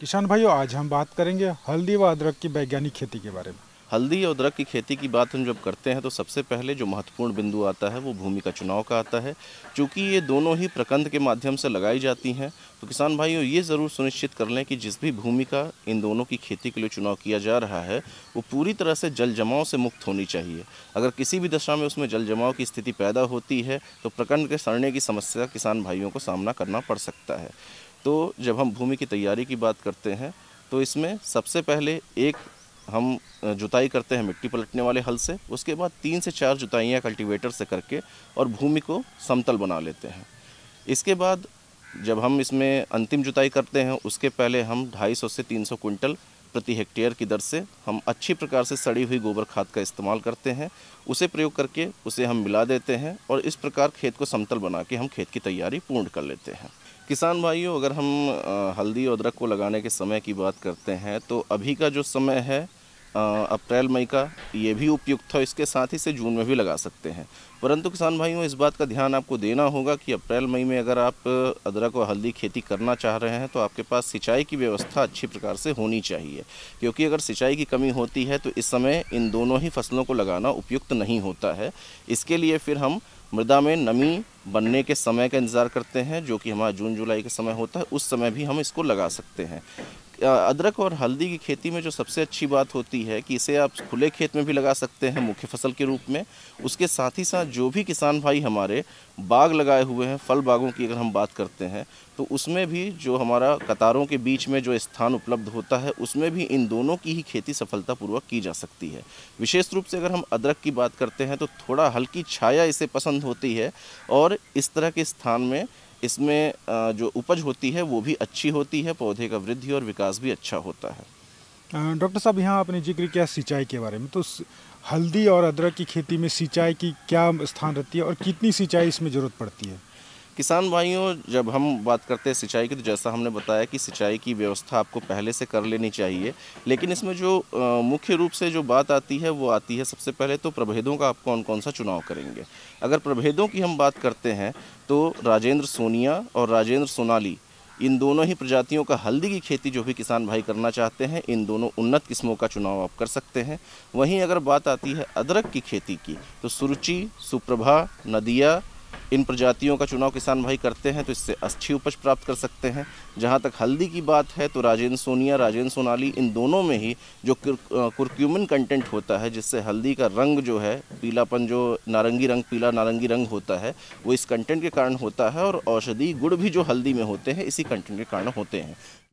किसान भाइयों, आज हम बात करेंगे हल्दी व अदरक की वैज्ञानिक खेती के बारे में। हल्दी और अदरक की खेती की बात हम जब करते हैं तो सबसे पहले जो महत्वपूर्ण बिंदु आता है वो भूमि का चुनाव का आता है। चूँकि ये दोनों ही प्रकंद के माध्यम से लगाई जाती हैं, तो किसान भाइयों ये ज़रूर सुनिश्चित कर लें कि जिस भी भूमि का इन दोनों की खेती के लिए चुनाव किया जा रहा है वो पूरी तरह से जल जमाव से मुक्त होनी चाहिए। अगर किसी भी दशा में उसमें जल जमाव की स्थिति पैदा होती है तो प्रकंद के सड़ने की समस्या किसान भाइयों को सामना करना पड़ सकता है। तो जब हम भूमि की तैयारी की बात करते हैं तो इसमें सबसे पहले एक हम जुताई करते हैं मिट्टी पलटने वाले हल से। उसके बाद 3 से 4 जुताइयाँ कल्टीवेटर से करके और भूमि को समतल बना लेते हैं। इसके बाद जब हम इसमें अंतिम जुताई करते हैं उसके पहले हम 250 से 300 कुंटल प्रति हेक्टेयर की दर से हम अच्छी प्रकार से सड़ी हुई गोबर खाद का इस्तेमाल करते हैं। उसे प्रयोग करके उसे हम मिला देते हैं और इस प्रकार खेत को समतल बना के हम खेत की तैयारी पूर्ण कर लेते हैं। किसान भाइयों, अगर हम हल्दी और अदरक को लगाने के समय की बात करते हैं तो अभी का जो समय है अप्रैल मई का, ये भी उपयुक्त है। इसके साथ ही से जून में भी लगा सकते हैं। परंतु किसान भाइयों, इस बात का ध्यान आपको देना होगा कि अप्रैल मई में अगर आप अदरक और हल्दी खेती करना चाह रहे हैं तो आपके पास सिंचाई की व्यवस्था अच्छी प्रकार से होनी चाहिए, क्योंकि अगर सिंचाई की कमी होती है तो इस समय इन दोनों ही फसलों को लगाना उपयुक्त नहीं होता है। इसके लिए फिर हम मृदा में नमी बनने के समय का इंतज़ार करते हैं, जो कि हमारा जून जुलाई का समय होता है। उस समय भी हम इसको लगा सकते हैं। अदरक और हल्दी की खेती में जो सबसे अच्छी बात होती है कि इसे आप खुले खेत में भी लगा सकते हैं मुख्य फसल के रूप में। उसके साथ ही साथ जो भी किसान भाई हमारे बाग लगाए हुए हैं, फल बागों की अगर हम बात करते हैं तो उसमें भी जो हमारा कतारों के बीच में जो स्थान उपलब्ध होता है उसमें भी इन दोनों की ही खेती सफलतापूर्वक की जा सकती है। विशेष रूप से अगर हम अदरक की बात करते हैं तो थोड़ा हल्की छाया इसे पसंद होती है और इस तरह के स्थान में इसमें जो उपज होती है वो भी अच्छी होती है, पौधे का वृद्धि और विकास भी अच्छा होता है। डॉक्टर साहब, यहाँ आपने जिक्र किया सिंचाई के बारे में, तो हल्दी और अदरक की खेती में सिंचाई की क्या स्थान रहती है और कितनी सिंचाई इसमें ज़रूरत पड़ती है? किसान भाइयों, जब हम बात करते हैं सिंचाई की तो जैसा हमने बताया कि सिंचाई की व्यवस्था आपको पहले से कर लेनी चाहिए। लेकिन इसमें जो मुख्य रूप से जो बात आती है वो आती है सबसे पहले तो प्रभेदों का आप कौन कौन सा चुनाव करेंगे। अगर प्रभेदों की हम बात करते हैं तो राजेंद्र सोनिया और राजेंद्र सोनाली, इन दोनों ही प्रजातियों का हल्दी की खेती जो भी किसान भाई करना चाहते हैं, इन दोनों उन्नत किस्मों का चुनाव आप कर सकते हैं। वहीं अगर बात आती है अदरक की खेती की तो सुरुचि, सुप्रभा, नदिया, इन प्रजातियों का चुनाव किसान भाई करते हैं तो इससे अच्छी उपज प्राप्त कर सकते हैं। जहाँ तक हल्दी की बात है तो राजेंद्र सोनिया, राजेंद्र सोनाली, इन दोनों में ही जो कुर्क्यूमिन कंटेंट होता है जिससे हल्दी का रंग जो है पीलापन, जो नारंगी रंग, पीला नारंगी रंग होता है, वो इस कंटेंट के कारण होता है और औषधि गुण भी जो हल्दी में होते हैं इसी कंटेंट के कारण होते हैं।